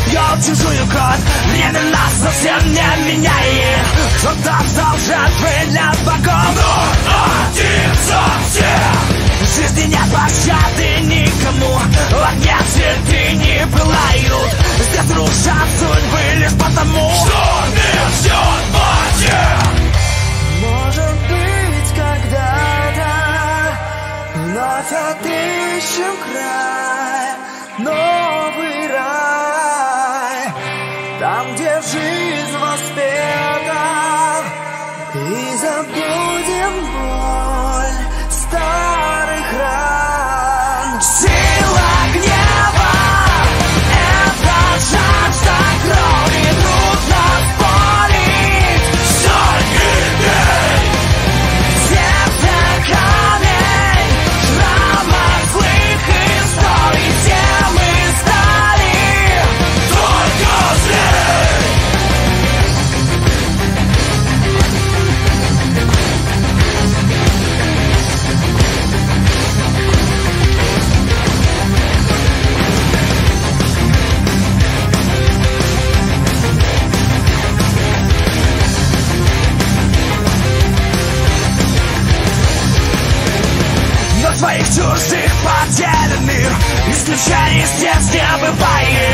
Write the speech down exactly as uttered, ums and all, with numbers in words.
пьет чужую кровь. Время нас совсем не меняет. Кто-то стал жертвой для богов, но один за всех. В жизни нет пощады никому, в огне цветы не пылают. Здесь рушат судьбы лишь потому, что мир ждет потерь. Может быть, когда-то вновь отыщем край, новый рай, там, где жизнь воспета, и забудем боль старых ран. Сила гнева — это жажда крови, трудно спорить. Сотни дней, сердце камень, шрамов злых историй. Все мы стали только злей. Но твоих чужих потерянных исключений здесь не бывает.